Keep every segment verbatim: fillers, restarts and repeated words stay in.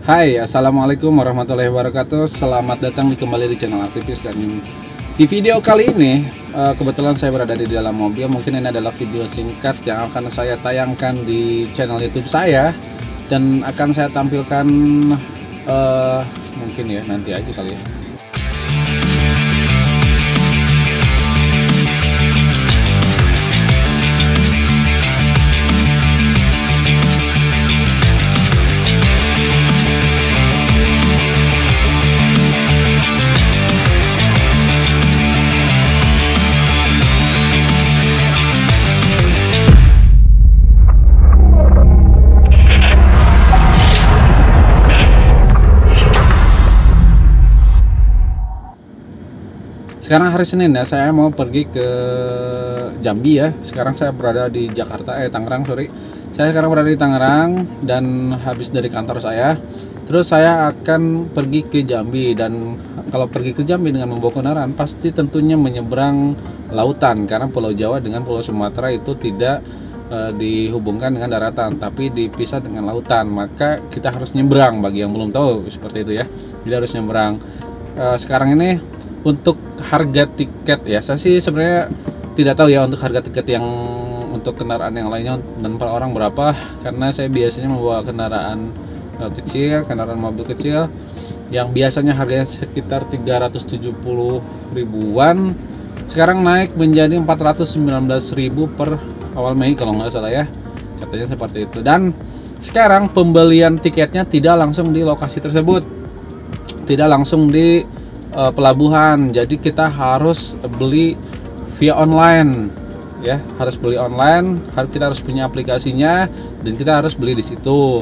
Hai, assalamualaikum warahmatullahi wabarakatuh. Selamat datang di kembali di channel Aktivis. Dan di video kali ini eh, kebetulan saya berada di dalam mobil. Mungkin ini adalah video singkat yang akan saya tayangkan di channel YouTube saya, dan akan saya tampilkan eh, mungkin ya nanti aja kali ya. Sekarang hari Senin ya, saya mau pergi ke Jambi ya. Sekarang saya berada di Jakarta, eh Tangerang sorry. Saya sekarang berada di Tangerang dan habis dari kantor saya. Terus saya akan pergi ke Jambi, dan kalau pergi ke Jambi dengan membawa kendaraan pasti tentunya menyeberang lautan, karena Pulau Jawa dengan Pulau Sumatera itu tidak eh, dihubungkan dengan daratan, tapi dipisah dengan lautan. Maka kita harus nyebrang, bagi yang belum tahu seperti itu ya. Jadi harus nyebrang. Eh, sekarang ini untuk harga tiket ya, saya sih sebenarnya tidak tahu ya untuk harga tiket yang untuk kendaraan yang lainnya dan per orang berapa, karena saya biasanya membawa kendaraan uh, kecil, kendaraan mobil kecil yang biasanya harganya sekitar tiga ratus tujuh puluh ribuan, sekarang naik menjadi empat ratus sembilan belas ribu per awal Mei kalau nggak salah ya, katanya seperti itu. Dan sekarang pembelian tiketnya tidak langsung di lokasi tersebut, tidak langsung di pelabuhan, jadi kita harus beli via online ya, harus beli online, harus kita harus punya aplikasinya dan kita harus beli di situ.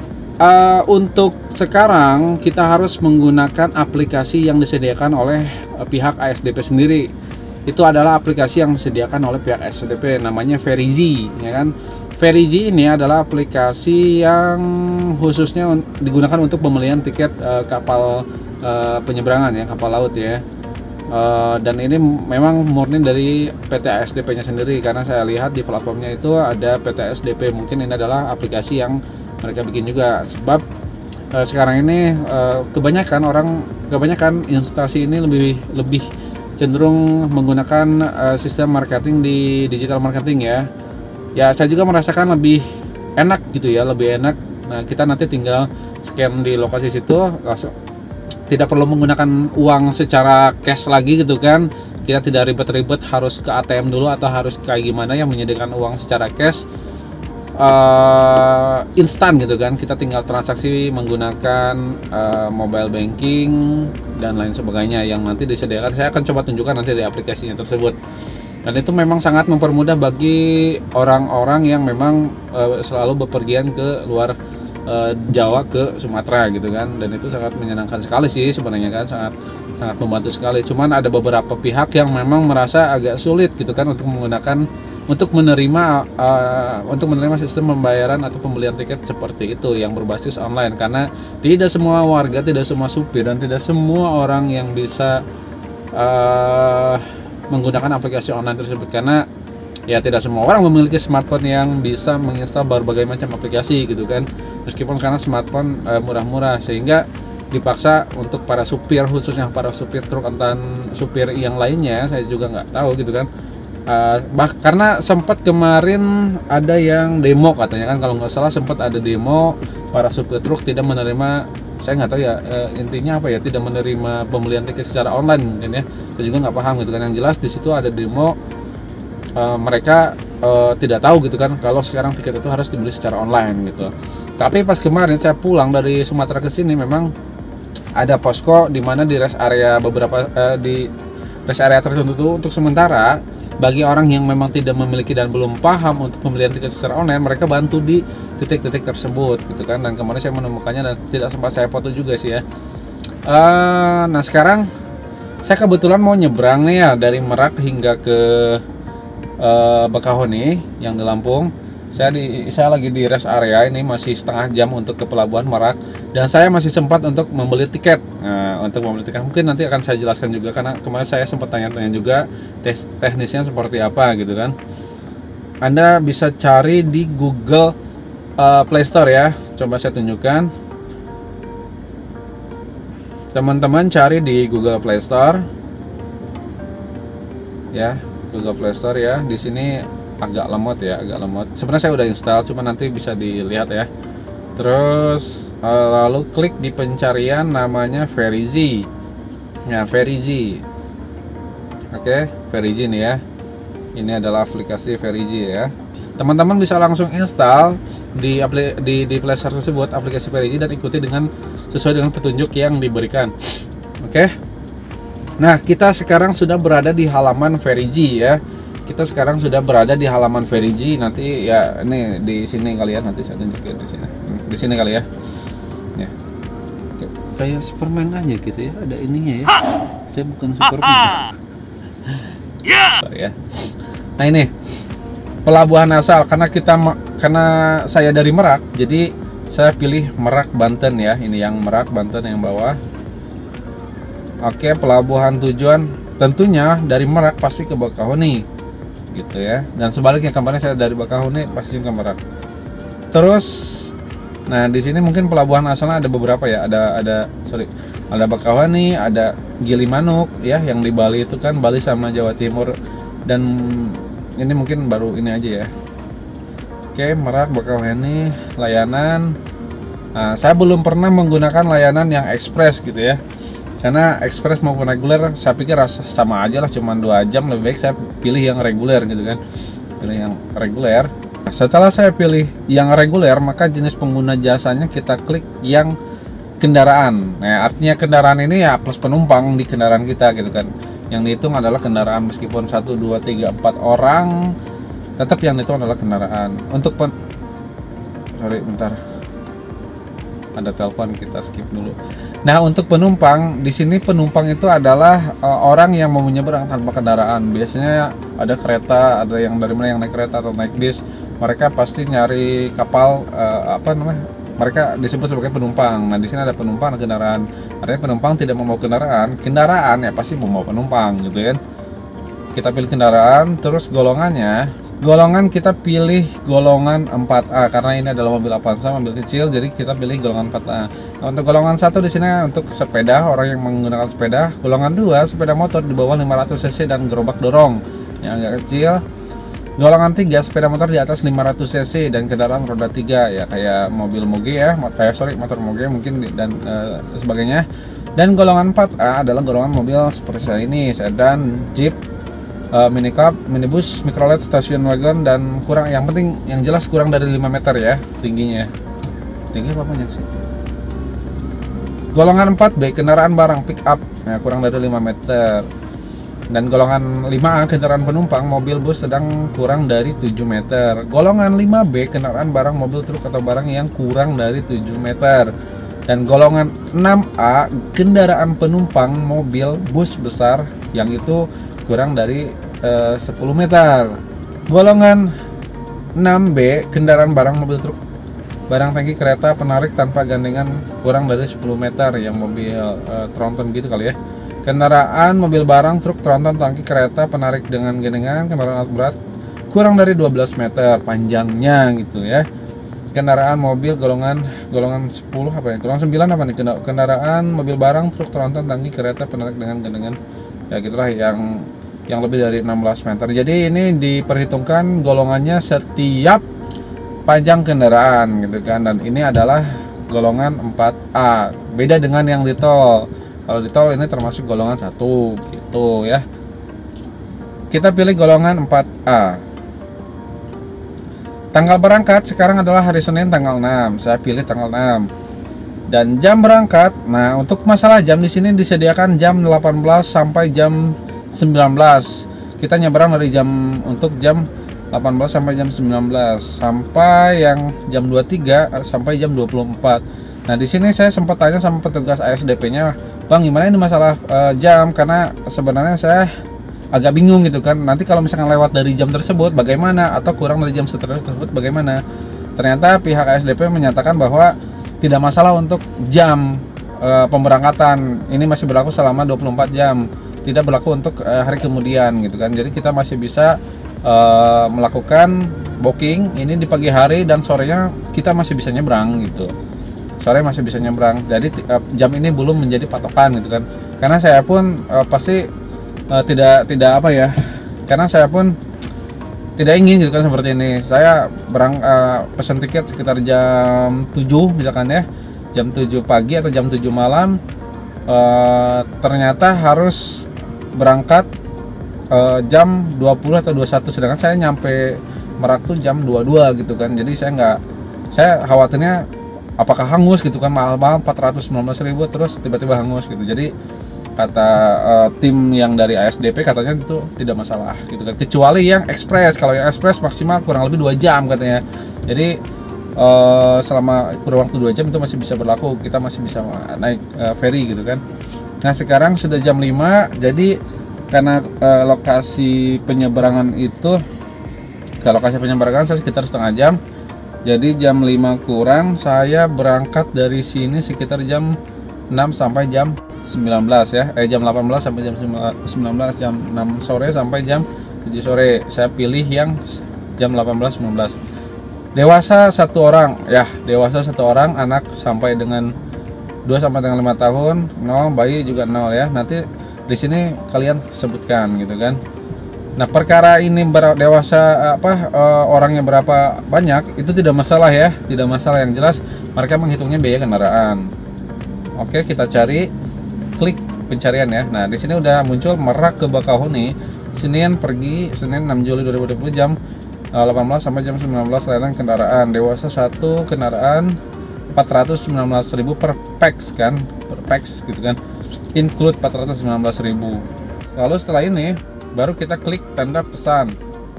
Uh, untuk sekarang kita harus menggunakan aplikasi yang disediakan oleh uh, pihak A S D P sendiri. Itu adalah aplikasi yang disediakan oleh pihak A S D P, namanya Verizi ya kan. Verizi ini adalah aplikasi yang khususnya digunakan untuk pembelian tiket uh, kapal Uh, penyeberangan ya, kapal laut ya. Uh, dan ini memang murni dari P T A S D P-nya sendiri, karena saya lihat di platformnya itu ada P T A S D P. Mungkin ini adalah aplikasi yang mereka bikin juga, sebab uh, sekarang ini uh, kebanyakan orang, kebanyakan instansi ini lebih lebih cenderung menggunakan uh, sistem marketing di digital marketing ya. Ya saya juga merasakan lebih enak gitu ya, lebih enak. Nah kita nanti tinggal scan di lokasi situ langsung, tidak perlu menggunakan uang secara cash lagi gitu kan. Kita tidak ribet-ribet harus ke A T M dulu atau harus kayak gimana yang menyediakan uang secara cash uh, instan gitu kan. Kita tinggal transaksi menggunakan uh, mobile banking dan lain sebagainya yang nanti disediakan. Saya akan coba tunjukkan nanti di aplikasinya tersebut. Dan itu memang sangat mempermudah bagi orang-orang yang memang uh, selalu bepergian ke luar Jawa ke Sumatera gitu kan, dan itu sangat menyenangkan sekali sih sebenarnya kan, sangat sangat membantu sekali. Cuman ada beberapa pihak yang memang merasa agak sulit gitu kan untuk menggunakan, untuk menerima uh, untuk menerima sistem pembayaran atau pembelian tiket seperti itu yang berbasis online, karena tidak semua warga, tidak semua supir, dan tidak semua orang yang bisa uh, menggunakan aplikasi online tersebut, karena ya tidak semua orang memiliki smartphone yang bisa menginstal berbagai macam aplikasi gitu kan. Meskipun karena smartphone e, murah-murah, sehingga dipaksa untuk para supir, khususnya para supir truk dan supir yang lainnya, saya juga nggak tahu gitu kan. E, bah, karena sempat kemarin ada yang demo katanya kan, kalau nggak salah sempat ada demo para supir truk tidak menerima, saya nggak tahu ya e, intinya apa ya, tidak menerima pembelian tiket secara online mungkin ya. Saya juga nggak paham gitu kan. Yang jelas di situ ada demo. Uh, mereka uh, tidak tahu gitu kan kalau sekarang tiket itu harus dibeli secara online gitu. Tapi pas kemarin saya pulang dari Sumatera ke sini, memang ada posko di mana di rest area beberapa uh, di rest area tertentu untuk sementara bagi orang yang memang tidak memiliki dan belum paham untuk pembelian tiket secara online, mereka bantu di titik-titik tersebut gitu kan. Dan kemarin saya menemukannya dan tidak sempat saya foto juga sih ya. Uh, nah sekarang saya kebetulan mau nyebrang nih ya, dari Merak hingga ke Uh, Bakahuni yang di Lampung. Saya di saya lagi di rest area ini, masih setengah jam untuk ke pelabuhan Merak, dan saya masih sempat untuk membeli tiket. Nah, untuk membeli tiket mungkin nanti akan saya jelaskan juga, karena kemarin saya sempat tanya-tanya juga tes teknisnya seperti apa gitu kan. Anda bisa cari di Google uh, Play Store ya. Coba saya tunjukkan. teman-teman cari di Google Play Store ya, Google Play Store ya. Di sini agak lemot ya, agak lemot. Sebenarnya saya udah install, cuma nanti bisa dilihat ya. Terus lalu klik di pencarian namanya Verizy. Ya, Verizy. Oke, Verizy nih ya. Ini adalah aplikasi Verizy ya. Teman-teman bisa langsung install di apli di di Play Store tersebut aplikasi Verizy dan ikuti dengan sesuai dengan petunjuk yang diberikan. Oke. Nah, kita sekarang sudah berada di halaman Verizy ya. Kita sekarang sudah berada di halaman Verizy. Nanti ya ini di sini kali ya, nanti saya tunjukin di sini. Di sini kali ya. Ya. Kayak Superman aja gitu ya, ada ininya ya. Saya bukan Superman. Ya. Nah, ini pelabuhan asal, karena kita karena saya dari Merak, jadi saya pilih Merak Banten ya. Ini yang Merak Banten yang bawah. Oke, pelabuhan tujuan tentunya dari Merak pasti ke Bakahuni gitu ya. Dan sebaliknya kemarin saya dari Bakahuni pasti ke Merak. Terus nah di sini mungkin pelabuhan asalnya ada beberapa ya. Ada ada sorry, ada Bakahuni, ada Gilimanuk ya, yang di Bali itu kan, Bali sama Jawa Timur. Dan ini mungkin baru ini aja ya. Oke, Merak, Bakauheni, layanan. Nah, saya belum pernah menggunakan layanan yang ekspres gitu ya. Karena ekspres maupun reguler, saya pikir rasa sama aja lah, cuma dua jam. Lebih baik saya pilih yang reguler gitu kan. Pilih yang reguler. Nah, setelah saya pilih yang reguler, maka jenis pengguna jasanya kita klik yang kendaraan. Nah, artinya kendaraan ini ya plus penumpang di kendaraan kita gitu kan. Yang dihitung adalah kendaraan, meskipun satu, dua, tiga, empat orang, tetap yang dihitung adalah kendaraan. Untuk pen sorry bentar, ada telepon, kita skip dulu. Nah, untuk penumpang di sini, penumpang itu adalah uh, orang yang mau menyeberang tanpa kendaraan. Biasanya ada kereta, ada yang dari mana yang naik kereta atau naik bis, mereka pasti nyari kapal uh, apa namanya? Mereka disebut sebagai penumpang. Nah, di sini ada penumpang dan kendaraan. Artinya penumpang tidak membawa kendaraan, kendaraan ya pasti membawa penumpang gitu kan. Kita pilih kendaraan, terus golongannya, golongan kita pilih golongan empat A karena ini adalah mobil Avanza, mobil kecil, jadi kita pilih golongan empat A. Nah, untuk golongan satu di sini untuk sepeda, orang yang menggunakan sepeda. Golongan dua sepeda motor di bawah lima ratus cc dan gerobak dorong yang agak kecil. Golongan tiga sepeda motor di atas lima ratus cc dan kendaraan roda tiga ya, kayak mobil moge ya, kayak sorry motor moge mungkin dan uh, sebagainya. Dan golongan empat A adalah golongan mobil seperti saya ini, sedan, jeep, uh, minicup, minibus, microlet, station wagon, dan kurang, yang penting yang jelas kurang dari lima meter ya tingginya. Tinggi apa banyak sih? Golongan empat B kendaraan barang pick up ya, kurang dari lima meter. Dan golongan lima A kendaraan penumpang, mobil bus sedang, kurang dari tujuh meter. Golongan lima B kendaraan barang, mobil truk atau barang yang kurang dari tujuh meter. Dan golongan enam A kendaraan penumpang, mobil bus besar yang itu kurang dari uh, sepuluh meter. Golongan enam B kendaraan barang, mobil truk, barang tangki kereta penarik tanpa gandengan kurang dari sepuluh meter, yang mobil uh, tronton gitu kali ya. Kendaraan mobil barang, truk, tronton, tangki kereta penarik dengan gandengan, kendaraan alat berat kurang dari dua belas meter panjangnya gitu ya. Kendaraan mobil golongan golongan sepuluh apa ya? Golongan sembilan apa nih? Kendaraan mobil barang, truk, tronton, tangki kereta penarik dengan gandengan ya gitulah, yang yang lebih dari enam belas meter. Jadi ini diperhitungkan golongannya setiap panjang kendaraan gitu kan. Dan ini adalah golongan empat A. Beda dengan yang di tol. Kalau di tol ini termasuk golongan satu gitu ya. Kita pilih golongan empat A. Tanggal berangkat sekarang adalah hari Senin tanggal enam. Saya pilih tanggal enam. Dan jam berangkat, nah untuk masalah jam di sini disediakan jam delapan belas sampai jam sembilan belas. Kita nyebrang dari jam untuk jam delapan belas sampai jam sembilan belas, sampai yang jam dua puluh tiga sampai jam dua puluh empat. Nah, di sini saya sempat tanya sama petugas A S D P-nya, "Bang, gimana ini masalah uh, jam?" Karena sebenarnya saya agak bingung gitu kan. Nanti kalau misalkan lewat dari jam tersebut bagaimana, atau kurang dari jam tersebut bagaimana? Ternyata pihak A S D P menyatakan bahwa tidak masalah untuk jam uh, pemberangkatan. Ini masih berlaku selama dua puluh empat jam. Tidak berlaku untuk uh, hari kemudian gitu kan. Jadi kita masih bisa uh, melakukan booking ini di pagi hari, dan sorenya kita masih bisa nyebrang gitu. sore masih bisa nyebrang. Jadi uh, jam ini belum menjadi patokan gitu kan. Karena saya pun uh, pasti uh, tidak tidak apa ya. Karena saya pun tidak ingin gitu kan seperti ini. Saya berang uh, pesan tiket sekitar jam tujuh misalkan ya. Jam tujuh pagi atau jam tujuh malam, uh, ternyata harus berangkat uh, jam dua puluh atau dua puluh satu, sedangkan saya nyampe Merak tuh jam dua puluh dua gitu kan. Jadi saya nggak, saya khawatirnya apakah hangus gitu kan, mahal-mahal empat ratus sembilan belas ribu terus tiba-tiba hangus gitu. Jadi kata uh, tim yang dari A S D P katanya itu tidak masalah gitu kan, kecuali yang ekspres. Kalau yang ekspres maksimal kurang lebih dua jam katanya. Jadi uh, selama kurang waktu dua jam itu masih bisa berlaku, kita masih bisa naik uh, ferry gitu kan. Nah sekarang sudah jam lima, jadi karena uh, lokasi penyeberangan itu, ke lokasi penyeberangan saya sekitar setengah jam. Jadi jam lima kurang saya berangkat dari sini sekitar jam enam sampai jam sembilan belas ya. Eh jam delapan belas sampai jam sembilan belas, jam enam sore sampai jam tujuh sore. Saya pilih yang jam delapan belas sembilan belas. Dewasa satu orang ya, dewasa satu orang, anak sampai dengan dua sampai dengan lima tahun, nol, bayi juga nol ya. Nanti di sini kalian sebutkan gitu kan. Nah, perkara ini ber- dewasa apa uh, orangnya berapa banyak itu tidak masalah ya, tidak masalah. Yang jelas mereka menghitungnya biaya kendaraan. Oke, kita cari, klik pencarian ya. Nah, di sini udah muncul Merak ke Bakauheni, Senin pergi, Senin enam Juli dua ribu dua puluh jam delapan belas sampai jam sembilan belas, layanan kendaraan dewasa satu, kendaraan empat ratus sembilan belas ribu per pax kan, per pax gitu kan, include empat ratus sembilan belas ribu. Lalu setelah ini baru kita klik tanda pesan.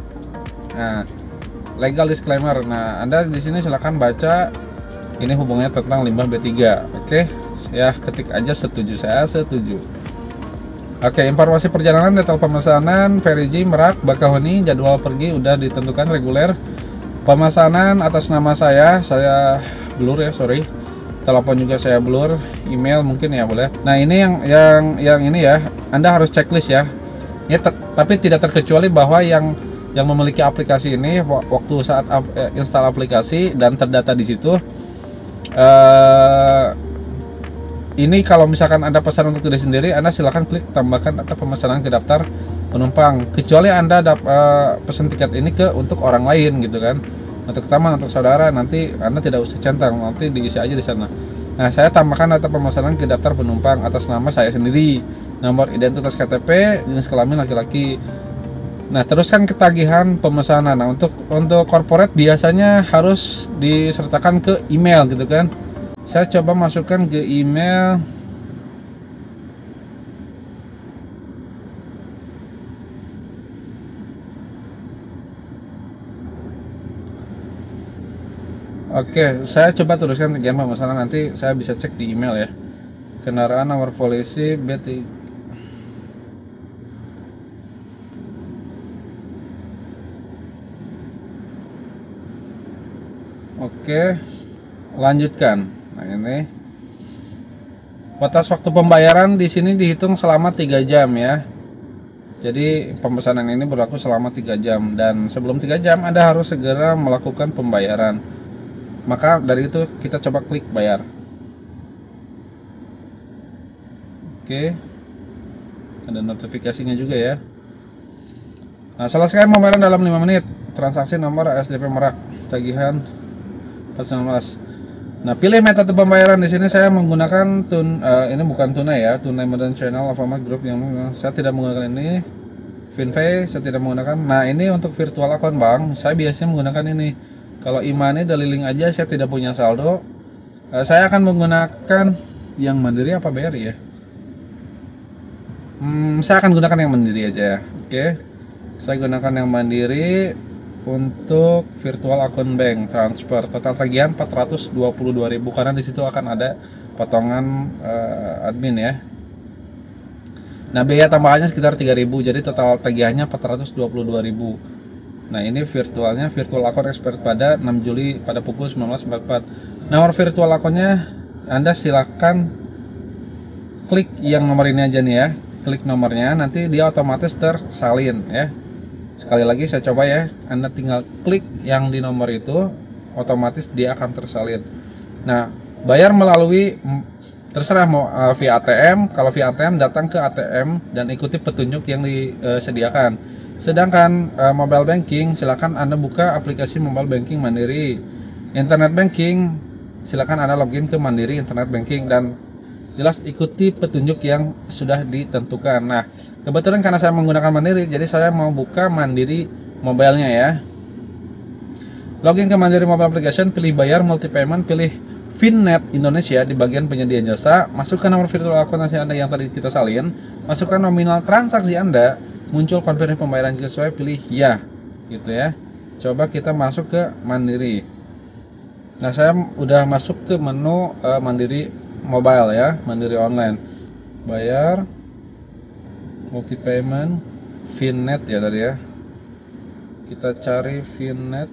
Nah, legal disclaimer. Nah, Anda di sini silakan baca ini hubungannya tentang limbah B tiga. Oke, ya ketik aja setuju, saya setuju. Oke, informasi perjalanan, detail pemesanan, Ferry J, Merak, Bakauheni, jadwal pergi udah ditentukan reguler. Pemesanan atas nama saya, saya blur ya, sorry. Telepon juga saya blur, email mungkin ya boleh. Nah, ini yang yang yang ini ya, Anda harus checklist ya. Ya, ter, tapi tidak terkecuali bahwa yang yang memiliki aplikasi ini waktu saat ap, eh, install aplikasi dan terdata di situ, eh, ini kalau misalkan Anda pesan untuk diri sendiri, Anda silahkan klik tambahkan atau pemesanan ke daftar penumpang. Kecuali Anda dap, uh, pesan tiket ini ke untuk orang lain gitu kan, untuk teman, untuk saudara, nanti Anda tidak usah centang, nanti diisi aja di sana. Nah, saya tambahkan atau pemesanan ke daftar penumpang atas nama saya sendiri, nomor identitas K T P, jenis kelamin laki-laki. Nah, teruskan ketagihan pemesanan. Nah, untuk untuk corporate biasanya harus disertakan ke email gitu kan. Saya coba masukkan ke email. Oke, saya coba tuliskan tagihan pemesanan, nanti saya bisa cek di email ya. Kendaraan, nomor polisi, B tiga. Oke, lanjutkan. Nah, ini batas waktu pembayaran di sini dihitung selama tiga jam ya. Jadi pemesanan ini berlaku selama tiga jam, dan sebelum tiga jam Anda harus segera melakukan pembayaran. Maka dari itu kita coba klik bayar. Oke, ada notifikasinya juga ya. Nah, selesai pembayaran dalam lima menit. Transaksi nomor A S D P Merak, tagihan empat sembilan belas. Nah, pilih metode pembayaran. Di sini saya menggunakan tun uh, ini bukan tunai ya, tunai modern channel Alfamart Group, yang saya tidak menggunakan ini. Finpay saya tidak menggunakan. Nah, ini untuk virtual account bank, saya biasanya menggunakan ini. Kalau e-money dari link aja, saya tidak punya saldo. Uh, saya akan menggunakan yang Mandiri apa B R I ya? Hmm, saya akan gunakan yang Mandiri aja ya. Oke. Saya gunakan yang Mandiri. Untuk virtual account bank transfer, total tagihan empat ratus dua puluh dua ribu, karena di situ akan ada potongan uh, admin ya. Nah, biaya tambahannya sekitar tiga ribu, jadi total tagihannya empat ratus dua puluh dua ribu. Nah, ini virtualnya, virtual account expert pada enam Juli pada pukul sembilan belas empat puluh empat. Nomor virtual accountnya Anda silakan klik yang nomor ini aja nih ya, klik nomornya, nanti dia otomatis tersalin ya. Sekali lagi saya coba ya, Anda tinggal klik yang di nomor itu, otomatis dia akan tersalin. Nah, Bayar melalui, terserah mau uh, via A T M. Kalau via A T M, datang ke A T M dan ikuti petunjuk yang disediakan. Sedangkan uh, mobile banking, silakan Anda buka aplikasi mobile banking Mandiri. Internet banking, silakan Anda login ke Mandiri Internet Banking dan jelas ikuti petunjuk yang sudah ditentukan. Nah, kebetulan karena saya menggunakan Mandiri, jadi saya mau buka Mandiri mobilenya ya. Login ke Mandiri Mobile Application, pilih bayar multi payment, pilih Finnet Indonesia di bagian penyedia jasa, masukkan nomor virtual akuntansi Anda yang tadi kita salin, masukkan nominal transaksi Anda, muncul konfirmasi pembayaran jika sesuai, pilih ya, gitu ya. Coba kita masuk ke Mandiri. Nah, saya udah masuk ke menu uh, Mandiri Mobile ya, Mandiri Online. Bayar, multi payment, Finnet ya tadi ya. Kita cari Finnet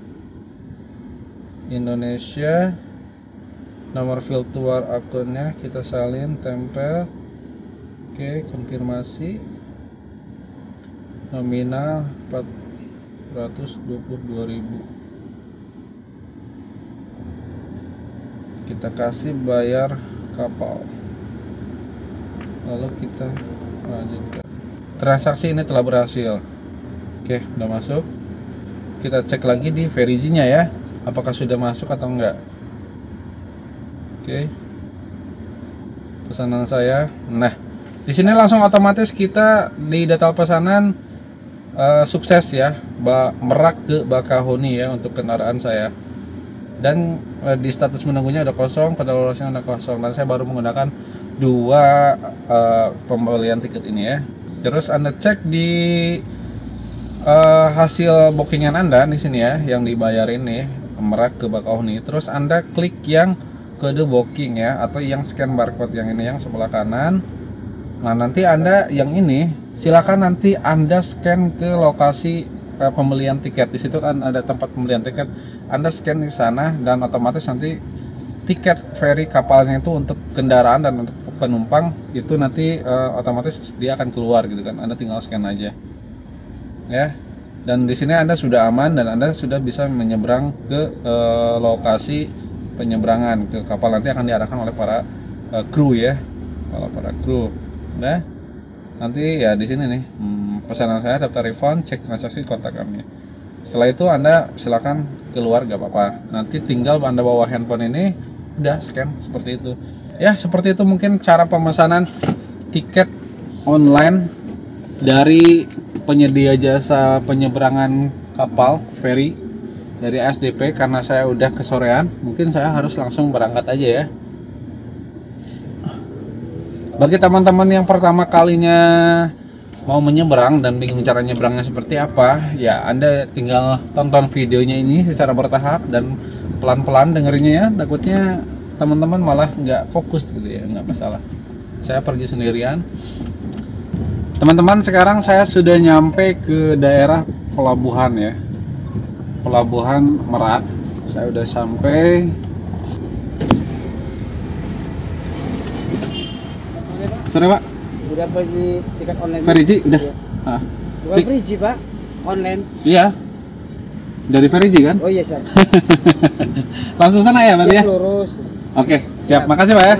Indonesia, nomor virtual akunnya kita salin, tempel. Oke, konfirmasi. Nominal empat ratus dua puluh dua ribu. Kita kasih bayar kapal. Lalu kita lanjutkan. Transaksi ini telah berhasil. Oke, udah masuk. Kita cek lagi di Verizi-nya ya, apakah sudah masuk atau enggak. Oke, pesanan saya. Nah, di sini langsung otomatis kita di data pesanan uh, sukses ya, Merak ke Bakahuni ya untuk kendaraan saya. Dan uh, di status menunggunya ada kosong, pada lolosnya ada kosong. Dan saya baru menggunakan dua uh, pembelian tiket ini ya. Terus Anda cek di uh, hasil bookingan Anda di sini ya, yang dibayar ini Merak ke Bakahuni. Terus Anda klik yang kode booking ya, atau yang scan barcode yang ini yang sebelah kanan. Nah, nanti Anda yang ini silakan nanti Anda scan ke lokasi uh, pembelian tiket. Di situ kan ada tempat pembelian tiket. Anda scan di sana dan otomatis nanti tiket ferry kapalnya itu untuk kendaraan dan untuk penumpang itu nanti uh, otomatis dia akan keluar gitu kan. Anda tinggal scan aja. Ya. Dan di sini Anda sudah aman dan Anda sudah bisa menyeberang ke uh, lokasi penyeberangan ke kapal. Nanti akan diarahkan oleh para uh, kru ya, para para kru. Nah, nanti ya di sini nih hmm, pesanan saya daftar refund, cek transaksi, kontak kami. Setelah itu Anda silakan keluar, gak apa-apa. Nanti tinggal Anda bawa handphone ini, udah scan seperti itu. Ya seperti itu mungkin cara pemesanan tiket online dari penyedia jasa penyeberangan kapal feri dari A S D P. Karena saya udah kesorean, mungkin saya harus langsung berangkat aja ya. Bagi teman-teman yang pertama kalinya mau menyeberang dan bingung cara nyebrangnya seperti apa, ya Anda tinggal tonton videonya ini secara bertahap dan pelan-pelan dengerinnya ya. Takutnya teman-teman malah nggak fokus gitu ya, nggak masalah. Saya pergi sendirian. Teman-teman, sekarang saya sudah nyampe ke daerah pelabuhan ya, Pelabuhan Merak. Saya udah sampai. Sore Pak. Udah beli tiket online. Verizi udah. Iya. Ah. Bukan Verizi Pak, online. Iya. Dari Verizi kan? Oh iya siap. Langsung sana ya Pak ya? Lurus. Oke, siap. Makasih Pak ya.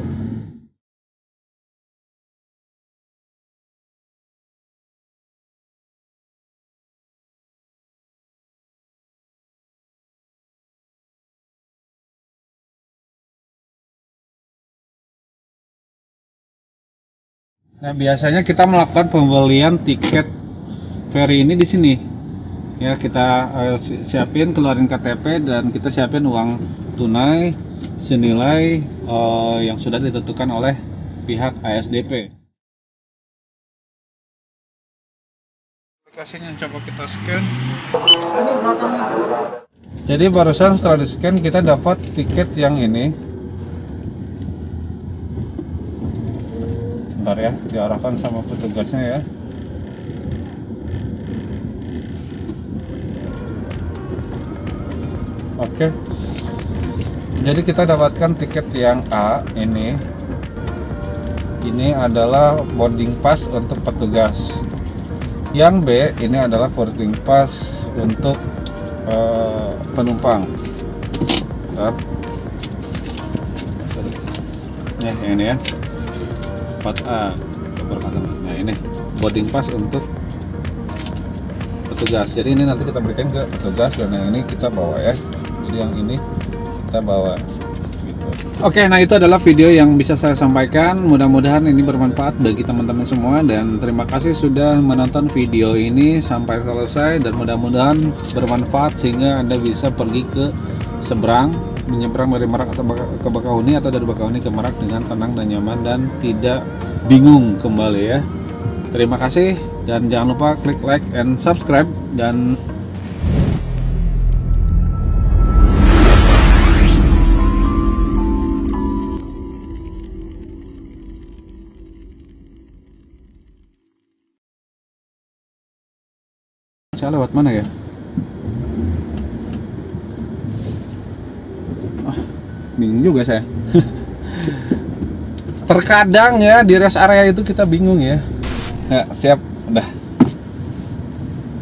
Nah, biasanya kita melakukan pembelian tiket ferry ini di sini. Ya, kita uh, siapin, keluarin K T P dan kita siapin uang tunai senilai uh, yang sudah ditentukan oleh pihak A S D P. Aplikasinya coba kita scan. Jadi barusan setelah di scan kita dapat tiket yang ini. Bentar ya, diarahkan sama petugasnya ya. Oke. Jadi kita dapatkan tiket yang A ini. Ini adalah boarding pass untuk petugas. Yang B ini adalah boarding pass untuk uh, penumpang. Bentar. Ya, yang ini ya. empat A keberkatan. Nah, ini boarding pass untuk petugas. Jadi ini nanti kita berikan ke petugas dan yang ini kita bawa ya. Jadi yang ini kita bawa gitu. Oke, nah itu adalah video yang bisa saya sampaikan. Mudah-mudahan ini bermanfaat bagi teman-teman semua dan terima kasih sudah menonton video ini sampai selesai dan mudah-mudahan bermanfaat sehingga Anda bisa pergi ke seberang, menyeberang dari Merak atau ke Bakahuni atau dari Bakahuni ke Merak dengan tenang dan nyaman dan tidak bingung kembali ya. Terima kasih dan jangan lupa klik like and subscribe dan saya lewat mana ya? Oh, bingung juga saya. Terkadang ya di rest area itu kita bingung ya. Ya, siap, udah.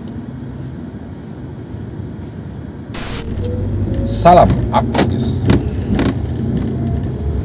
Salam Apagis.